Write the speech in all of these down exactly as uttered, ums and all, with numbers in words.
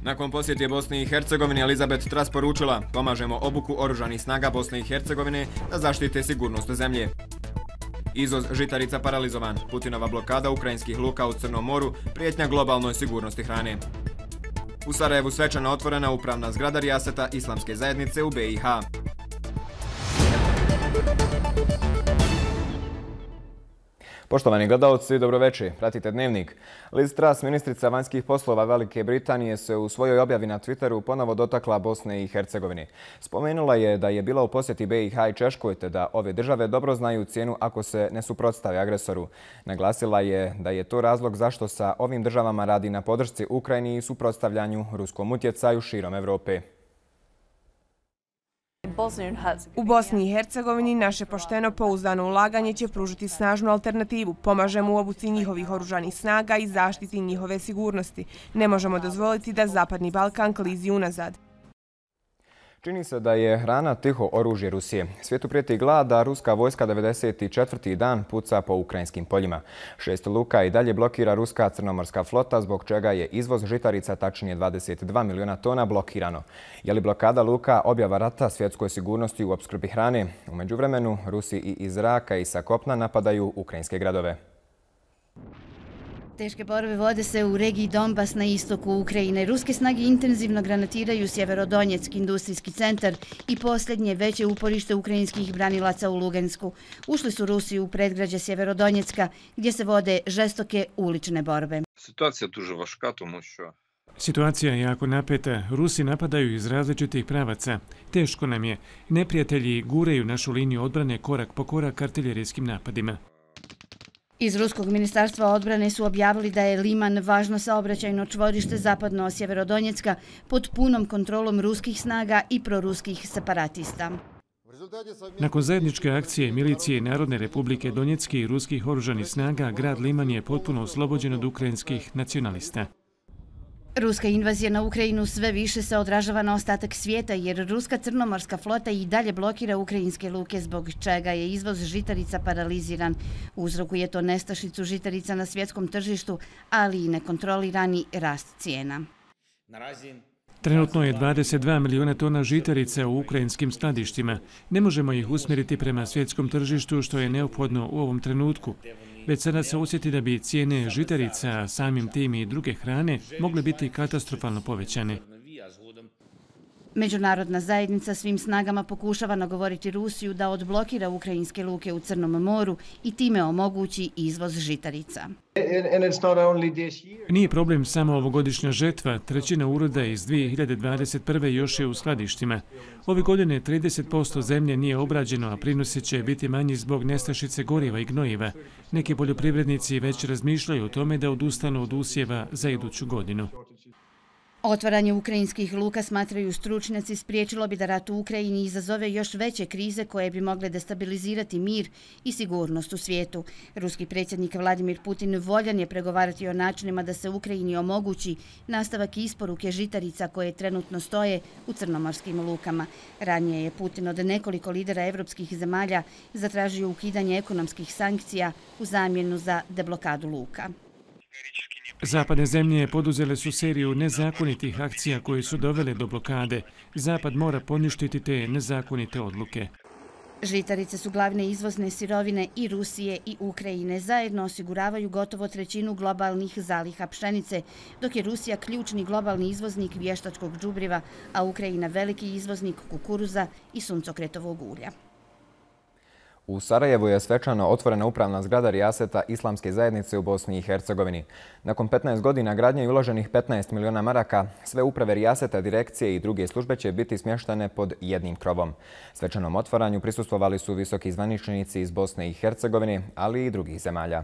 Nakon posjete Bosni i Hercegovini, Elizabeth Truss poručila: pomažemo obuku oružanih snaga Bosne i Hercegovine da zaštite sigurnost zemlje. Izvoz žitarica paralizovan. Putinova blokada ukrajinskih luka u Crnom moru prijetnja globalnoj sigurnosti hrane. U Sarajevu svečano otvorena upravna zgrada rijaseta Islamske zajednice u B i H. Poštovani gledalci, dobroveče. Pratite Dnevnik. Liz Truss, ministrica vanjskih poslova Velike Britanije, se u svojoj objavi na Twitteru ponovo dotakla Bosne i Hercegovine. Spomenula je da je bila u posjeti B i H i Češkoj, te da ove države dobro znaju cijenu ako se ne suprotstave agresoru. Naglasila je da je to razlog zašto sa ovim državama radi na podršci Ukrajini i suprotstavljanju ruskom utjecaju širom Evrope. U Bosni i Hercegovini naše pošteno pouzdano ulaganje će pružiti snažnu alternativu. Pomažemo u obuci njihovih oružanih snaga i zaštiti njihove sigurnosti. Ne možemo dozvoliti da Zapadni Balkan klizi unazad. Čini se da je hrana tiho oružje Rusije. Svijetu prijeti glad, a ruska vojska devedeset četvrti dan puca po ukrajinskim poljima. Šest luka i dalje blokira ruska crnomorska flota, zbog čega je izvoz žitarica, tačnije dvadeset dva miliona tona, blokirano. Je li blokada luka objava rata svjetskoj sigurnosti u opskrbi hrane? U međuvremenu, Rusi i iz zraka i sa kopna napadaju ukrajinske gradove. Teške borbe vode se u regiji Donbas na istoku Ukrajine. Ruske snage intenzivno granatiraju Sjeverodonjeck, industrijski centar i posljednje veće uporište ukrajinskih branilaca u Lugansku. Ušli su Rusi u predgrađe Sjeverodonjecka, gdje se vode žestoke ulične borbe. Situacija je дуже важка, тому що Situacija je jako napeta. Rusi napadaju iz različitih pravaca. Teško nam je. Neprijatelji guraju našu liniju odbrane korak po korak artiljerijskim napadima. Iz Ruskog ministarstva odbrane su objavili da je Liman važno saobraćajno čvorište zapadno od Sjeverodonjecka pod punom kontrolom ruskih snaga i proruskih separatista. Nakon zajedničke akcije milicije Narodne republike Donjecke i ruskih oružanih snaga, grad Liman je potpuno oslobođen od ukrajinskih nacionalista. Ruska invazija na Ukrajinu sve više se odražava na ostatak svijeta, jer ruska crnomorska flota i dalje blokira ukrajinske luke, zbog čega je izvoz žitarica paraliziran. Uzrokuje to nestašicu žitarica na svjetskom tržištu, ali i nekontrolirani rast cijena. Trenutno je dvadeset dva miliona tona žitarica u ukrajinskim skladištima. Ne možemo ih usmjeriti prema svjetskom tržištu, što je neophodno u ovom trenutku. Već sada se osjeti da bi cijene žitarica, samim tim i druge hrane, mogle biti katastrofalno povećane. Međunarodna zajednica svim snagama pokušava nagovoriti Rusiju da odblokira ukrajinske luke u Crnom moru i time omogući izvoz žitarica. Nije problem samo ovogodišnja žetva, trećina uroda iz dvije hiljade dvadeset prve još je u skladištima. Ove godine trideset posto zemlje nije obrađeno, a prinosi će biti manji zbog nestašice goriva i gnojiva. Neki poljoprivrednici već razmišljaju o tome da odustanu od usjeva za iduću godinu. Otvaranje ukrajinskih luka, smatraju stručnjaci, spriječilo bi da rat u Ukrajini izazove još veće krize koje bi mogle destabilizirati mir i sigurnost u svijetu. Ruski predsjednik Vladimir Putin voljan je pregovarati o načinima da se Ukrajini omogući nastavak isporuke žitarica koje trenutno stoje u crnomorskim lukama. Ranije je Putin od nekoliko lidera evropskih zemalja zatražio ukidanje ekonomskih sankcija u zamjenu za deblokadu luka. Zapadne zemlje poduzele su seriju nezakonitih akcija koje su dovele do blokade. Zapad mora poništiti te nezakonite odluke. Žitarice su glavne izvozne sirovine i Rusije i Ukrajine. Zajedno osiguravaju gotovo trećinu globalnih zaliha pšenice, dok je Rusija ključni globalni izvoznik vještačkog đubriva, a Ukrajina veliki izvoznik kukuruza i suncokretovog ulja. U Sarajevu je svečano otvorena upravna zgrada rijaseta Islamske zajednice u Bosni i Hercegovini. Nakon petnaest godina gradnje i uloženih petnaest miliona maraka, sve uprave rijaseta, direkcije i druge službe će biti smještene pod jednim krovom. Svečanom otvaranju prisustvovali su visoki zvaničnici iz Bosne i Hercegovine, ali i drugih zemalja.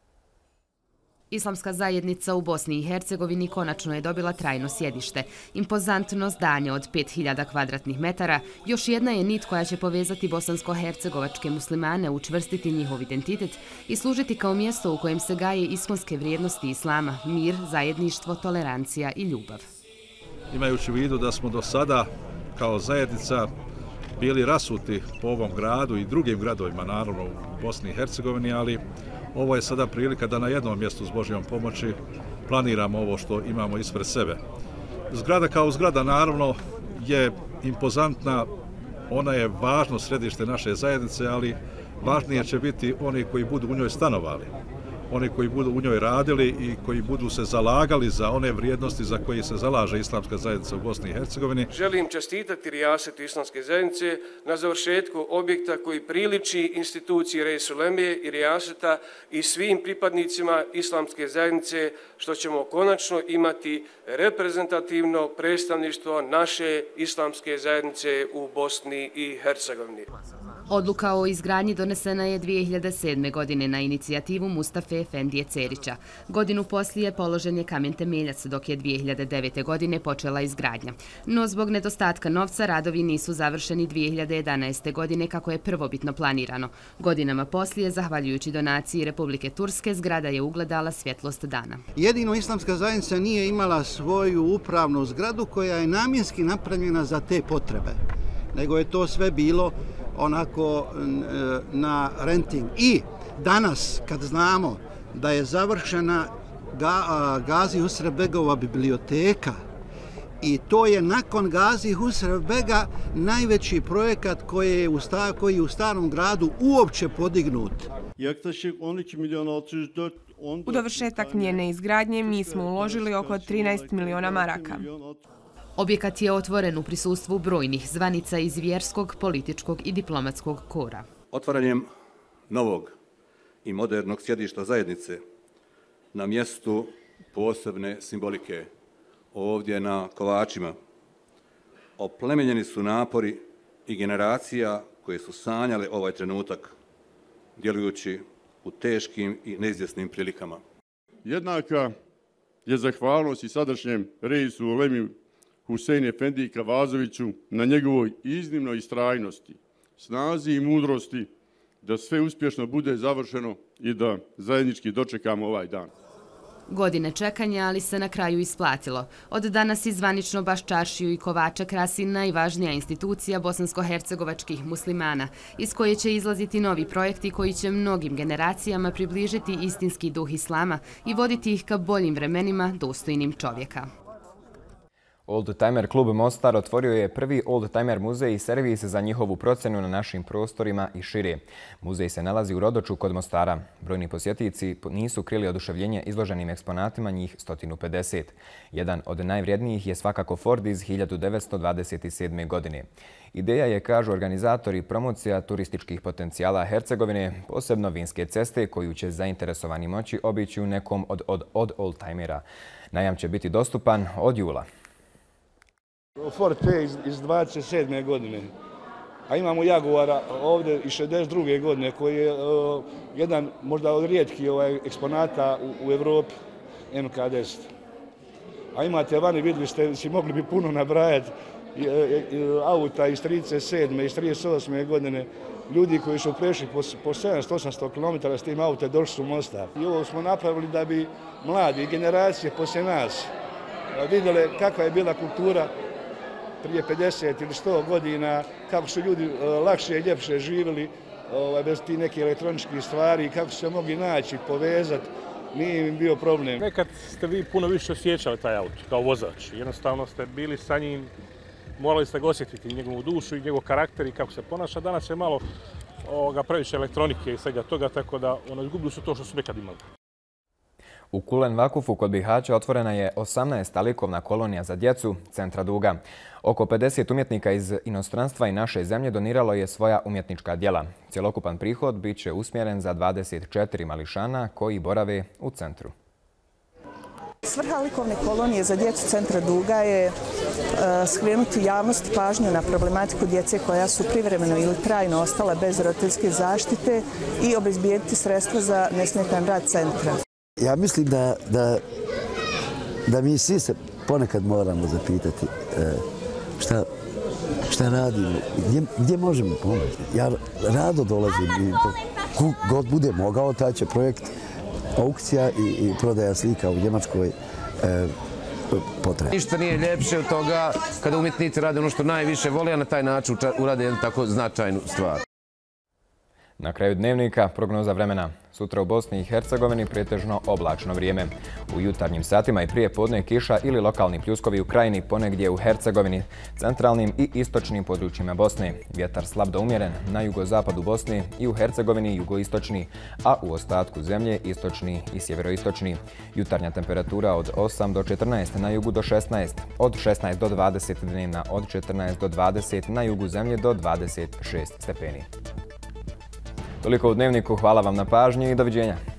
Islamska zajednica u Bosni i Hercegovini konačno je dobila trajno sjedište. Impozantno zdanje od pet hiljada kvadratnih metara još jedna je nit koja će povezati bosansko-hercegovačke muslimane, učvrstiti njihov identitet i služiti kao mjesto u kojem se gaje iskonske vrijednosti islama, mir, zajedništvo, tolerancija i ljubav. Imajući u vidu da smo do sada kao zajednica bili rasuti po ovom gradu i drugim gradovima, naravno u Bosni i Hercegovini, ali ovo je sada prilika da na jednom mjestu s Božjom pomoći planiramo ovo što imamo ispred sebe. Zgrada kao zgrada naravno je impozantna, ona je važno središte naše zajednice, ali važnije će biti oni koji budu u njoj stanovali, oni koji budu u njoj radili i koji budu se zalagali za one vrijednosti za koje se zalaže Islamska zajednica u Bosni i Hercegovini. Želim čestitati rijasetu Islamske zajednice na završetku objekta koji priliči instituciji Reis Ulemije i rijaseta i svim pripadnicima Islamske zajednice, što ćemo konačno imati reprezentativno predstavništvo naše Islamske zajednice u Bosni i Hercegovini. Odluka o izgradnji donesena je dvije hiljade sedme. godine na inicijativu Mustafe Efendije Cerića. Godinu poslije položen je kamen temeljac, dok je dvije hiljade devete. godine počela izgradnja. No zbog nedostatka novca radovi nisu završeni dvije hiljade jedanaeste. godine kako je prvobitno planirano. Godinama poslije, zahvaljujući donaciji Republike Turske, zgrada je ugledala svjetlost dana. Jedino Islamska zajednica nije imala svoju upravnu zgradu koja je namjenski napravljena za te potrebe, nego je to sve bilo onako na renting. I danas, kad znamo da je završena Gazi Husrevbegova biblioteka, i to je nakon Gazi Husrevbega najveći projekat koji je u, sta, koji je u Starom gradu uopće podignut. U dovršetak njene izgradnje mi smo uložili oko trinaest miliona maraka. Objekat je otvoren u prisustvu brojnih zvanica iz vjerskog, političkog i diplomatskog kora. Otvaranjem novog i modernog sjedišta zajednice na mjestu posebne simbolike ovdje na Kovačima oplemenjeni su napori i generacija koje su sanjale ovaj trenutak, djelujući u teškim i neizvjesnim prilikama. Jednaka je zahvalnost i sadašnjem reisu Ulemiju Husein Efendiji Kavazoviću na njegovoj iznimnoj istrajnosti, snazi i mudrosti da sve uspješno bude završeno i da zajednički dočekamo ovaj dan. Godine čekanja, ali se na kraju isplatilo. Od danas izvanično baš čaršiju i Kovača krasi najvažnija institucija bosansko-hercegovačkih muslimana, iz koje će izlaziti novi projekti koji će mnogim generacijama približiti istinski duh islama i voditi ih ka boljim vremenima dostojnim čovjeka. Oldtimer klub Mostar otvorio je prvi Oldtimer muzej i servis za njihovu procjenu na našim prostorima i šire. Muzej se nalazi u Rodoču kod Mostara. Brojni posjetitelji nisu krili oduševljenje izloženim eksponatima, njih sto pedeset. Jedan od najvrijednijih je svakako Ford iz hiljadu devetsto dvadeset sedme. godine. Ideja je, kažu organizatori, promocija turističkih potencijala Hercegovine, posebno Vinske ceste, koju će zainteresovani moći obići u nekom od, od, od Oldtimera. Najam će biti dostupan od jula. Ford T iz dvadeset sedme. godine, a imamo Jaguara ovdje iz šezdeset druge. godine koji je uh, jedan možda od rijetkih ovaj, eksponata u, u Evropi, M K deset. A imate vani, vidjeli ste, si mogli bi puno nabrajati auta iz trideset sedme. iz trideset osme. godine, ljudi koji su prešli po, po sedamsto osamsto kilometara s tim autom došli su u Mostar. I ovo smo napravili da bi mladi generacije poslije nas vidjeli kakva je bila kultura prije pedeset ili sto godina, kako su ljudi lakše i ljepše živjeli bez tih nekih elektroničkih stvari, kako su se mogli naći, povezati, nije im bio problem. Nekad ste vi puno više osjećali taj auto kao vozač. Jednostavno ste bili sa njim, morali ste ga osjetiti njegovu dušu i njegov karakter i kako se ponaša. Danas je malo ovoga, previše elektronike i svega toga, tako da ono, izgubili su to što su nekad imali. U Kulen Vakufu kod Bihaća otvorena je osamnaesta likovna kolonija za djecu Centra Duga. Oko pedeset umjetnika iz inostranstva i naše zemlje doniralo je svoja umjetnička djela. Cjelokupan prihod bit će usmjeren za dvadeset četiri mališana koji borave u centru. Svrha likovne kolonije za djecu Centra Duga je skrenuti javnost pažnju na problematiku djece koja su privremeno ili trajno ostala bez roditeljske zaštite i obezbijediti sredstva za nesmetan rad centra. Ja mislim da, da, da mi svi se ponekad moramo zapitati šta, šta radimo, gdje, gdje možemo pomoći. Ja rado dolazim i god bude mogao, taj će projekt aukcija i, i prodaja slika u Njemačkoj e, potreba. Ništa nije ljepše od toga kada umjetnici rade ono što najviše vole, a na taj način urade jednu tako značajnu stvar. Na kraju dnevnika prognoza vremena. Sutra u Bosni i Hercegovini pretežno oblačno vrijeme. U jutarnjim satima i prije podne kiša ili lokalni pljuskovi u krajini, ponegdje u Hercegovini, centralnim i istočnim područjima Bosne. Vjetar slab do umjeren na jugozapadu Bosne i u Hercegovini jugoistočni, a u ostatku zemlje istočni i sjeveroistočni. Jutarnja temperatura od osam do četrnaest, na jugu do šesnaest, od šesnaest do dvadeset dnevna, od četrnaest do dvadeset, na jugu zemlje do dvadeset šest stepeni. Toliko u dnevniku, hvala vam na pažnji i doviđenja.